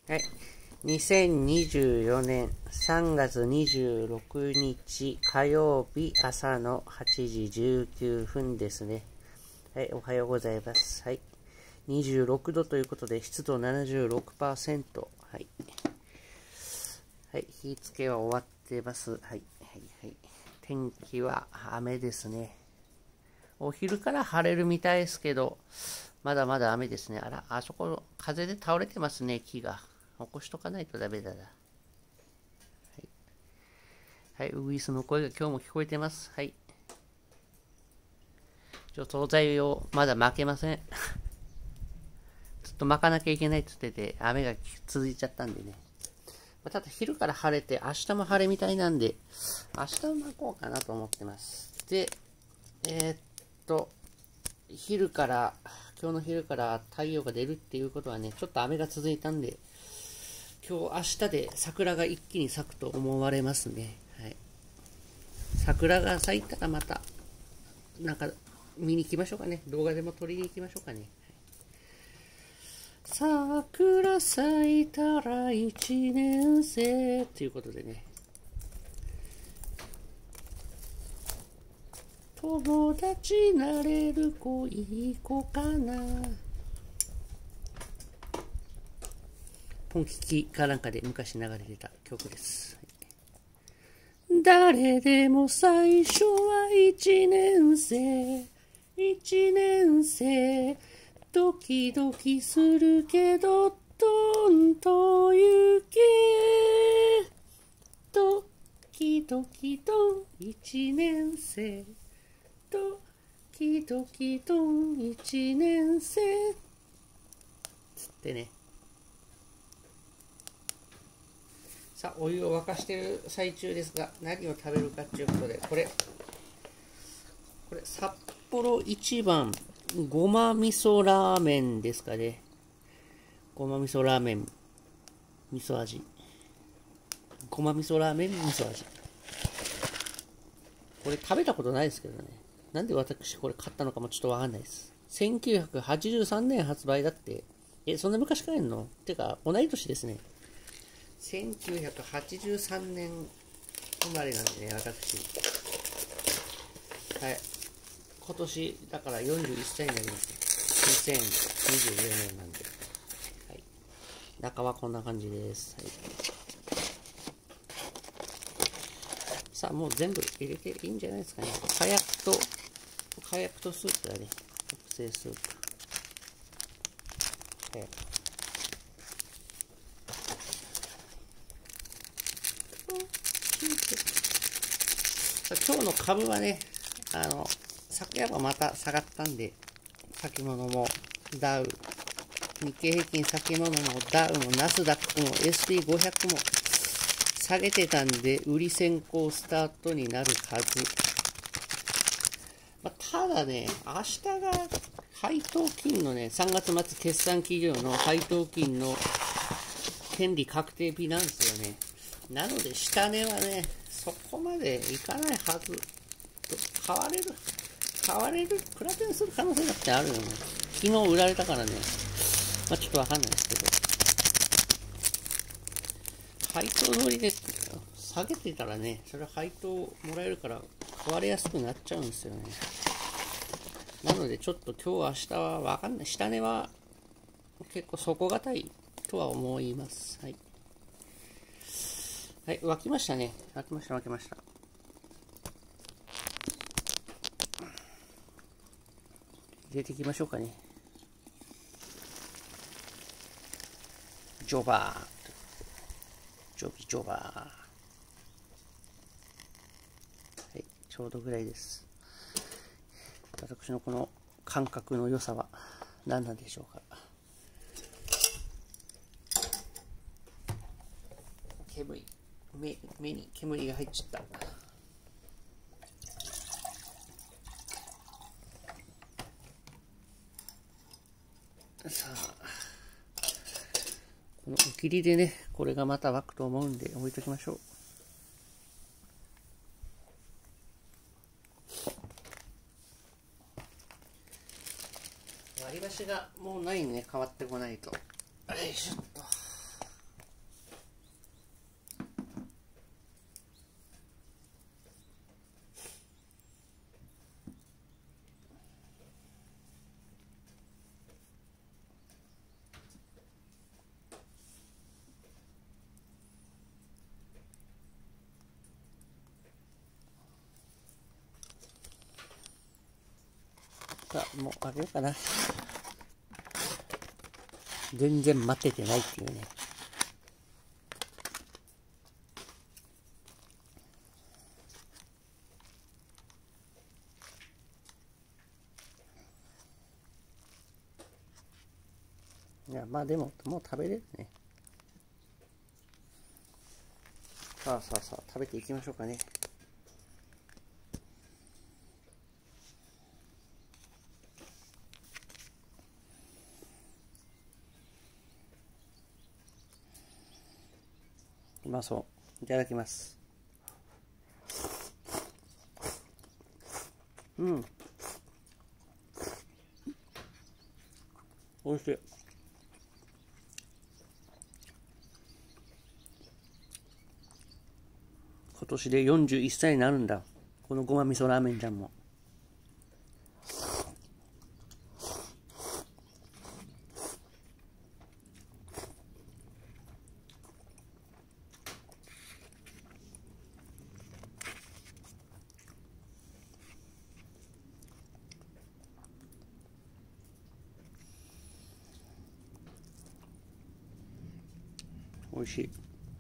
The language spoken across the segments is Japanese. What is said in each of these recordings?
はい。2024年3月26日火曜日朝の8時19分ですね。はい、おはようございます。はい。26度ということで、湿度 76%。はい。はい、日付けは終わってます。はい。はい。はい。天気は雨ですね。お昼から晴れるみたいですけど、まだまだ雨ですね。あら、あそこ、風で倒れてますね、木が。起こしとかないとダメだな。はい、ウグイスの声が今日も聞こえてます。はい。惣菜をまだ巻けません。ずっと巻かなきゃいけないって言ってて、雨が続いちゃったんでね。ただ昼から晴れて、明日も晴れみたいなんで、明日も巻こうかなと思ってます。で、今日の昼から太陽が出るっていうことはね、ちょっと雨が続いたんで、今日明日で桜が一気に咲くと思われますね。はい。桜が咲いたらまた、なんか見に行きましょうかね。動画でも撮りに行きましょうかね。桜咲いたら一年生ということでね。友達なれる子いい子かな。ポンキキかなんかで昔流れてた曲です。誰でも最初は一年生、一年生、ドキドキするけど、どんと行け。ドキドキドン、一年生。ドキドキドン、一年生。つってね。さあ、お湯を沸かしている最中ですが、何を食べるかということで、これ札幌一番ごま味噌ラーメンですかね。ごま味噌ラーメン味噌味。ごま味噌ラーメン味噌味。これ食べたことないですけどね。なんで私これ買ったのかもちょっとわかんないです。1983年発売だって。そんな昔からやんの？てか、同い年ですね。1983年生まれなんでね、私。はい。今年、だから41歳になりますね。2024年なんで。はい。中はこんな感じです。はい。さあ、もう全部入れていいんじゃないですかね。火薬とスープだね。特製スープ。はい。今日の株はね、昨夜はまた下がったんで、先物もダウ、日経平均先物もダウもナスダックも SP500 も下げてたんで、売り先行スタートになるはず。ただね、明日が配当金のね、3月末決算企業の配当金の権利確定日なんですよね。なので、下値はね、そこまでいかないはず。買われる、プラテンする可能性だってあるよね。昨日売られたからね、ちょっとわかんないですけど。配当通りで下げてたらね、それは配当もらえるから買われやすくなっちゃうんですよね。なのでちょっと今日明日はわかんない。下値は結構底堅いとは思います。はい。はい、沸きましたね。沸きました。入れていきましょうかね。ジョバー。ジョバー。はい、ちょうどぐらいです。私のこの感覚の良さは何なんでしょうか。目に煙が入っちゃった。さあ、このお切りでね、これがまた沸くと思うんで置いときましょう。割り箸がもうないね、変わってこないと。よいしょっと。 さあもうあげようかな。全然待ててないっていうね。いやまあでももう食べれるね。さあさあさあ食べていきましょうかね。うまそう。いただきます。うん。おいしい。今年で41歳になるんだ。このごま味噌ラーメンちゃんも。おいしい。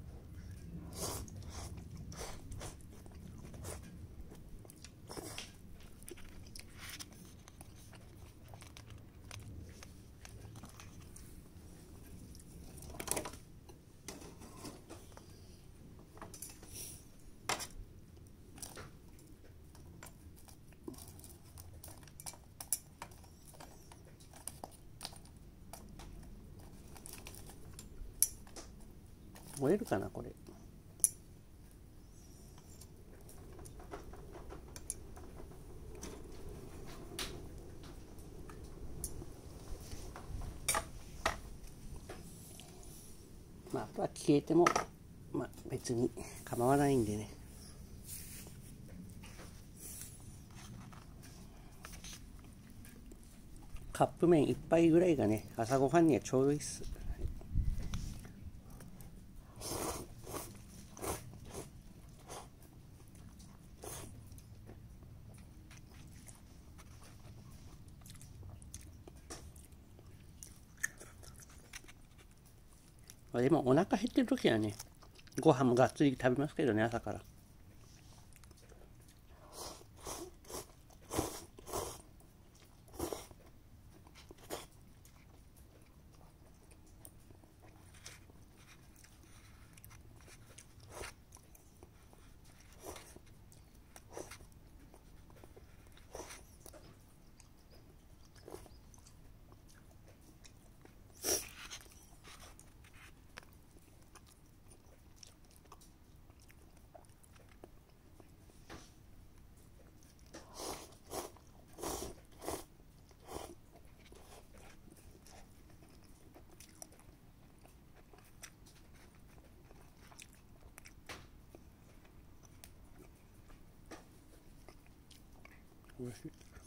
燃えるかなこれ。まああとは消えてもまあ別に構わないんでね。カップ麺1杯ぐらいがね朝ごはんにはちょうどいいっす。でもお腹減ってる時はねご飯もがっつり食べますけどね朝から。おいしい。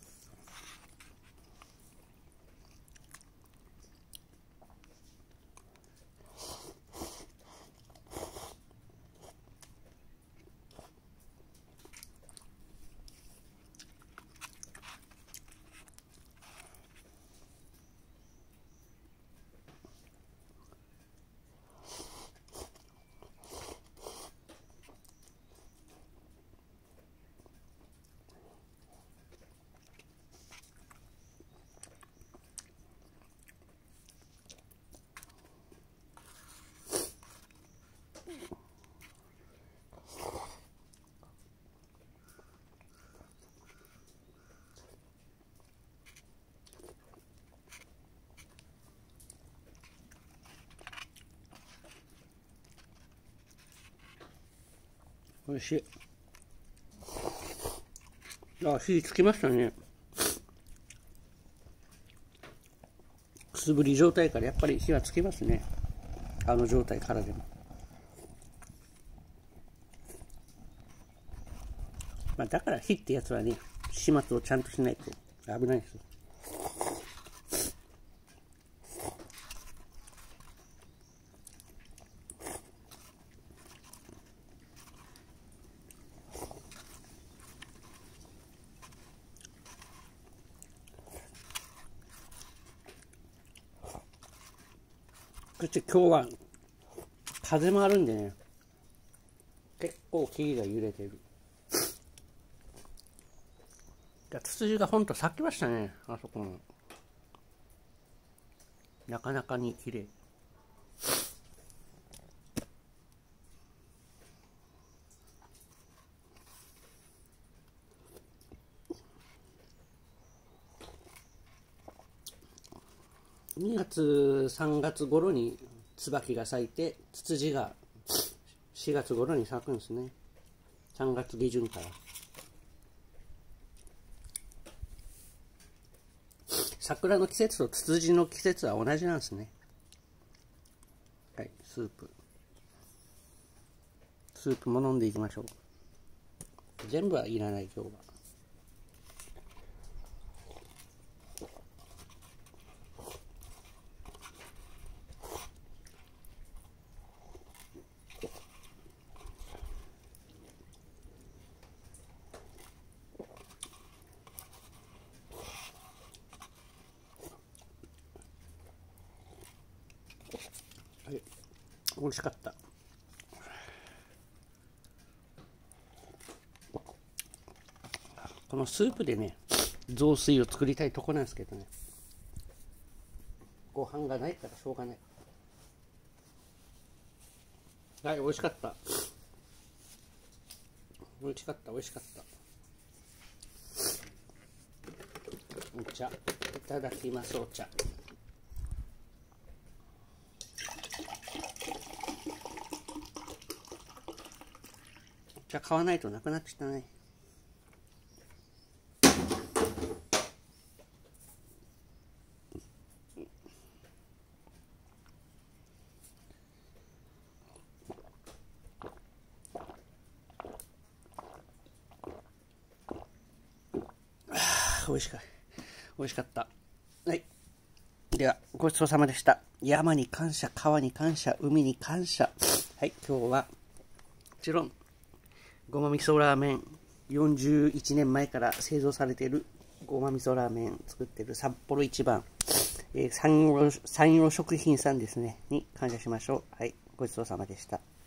おいしい。あ、火つきましたね。くすぶり状態からやっぱり火はつきますね。あの状態からでも。まあだから火ってやつはね、始末をちゃんとしないと危ないですよ。 そして今日は風もあるんでね、結構木々が揺れてる。ツツジがほんと咲きましたね、あそこの。なかなかに綺麗。2月3月頃に椿が咲いて、ツツジが4月頃に咲くんですね。3月下旬から。桜の季節とツツジの季節は同じなんですね。はい、スープも飲んでいきましょう。全部はいらない今日は。はい、美味しかった。このスープでね、雑炊を作りたいとこなんですけどね、ご飯がないからしょうがない。はい、美味しかった。美味しかった。お茶いただきます。お茶。お茶買わないとなくなってきたね。美味しかった。はい。では、ごちそうさまでした。山に感謝、川に感謝、海に感謝。はい、今日は、もちろん、ごま味噌ラーメン、41年前から製造されているごま味噌ラーメン作っている札幌一番、山陽食品さんですね、に感謝しましょう。はい、ごちそうさまでした。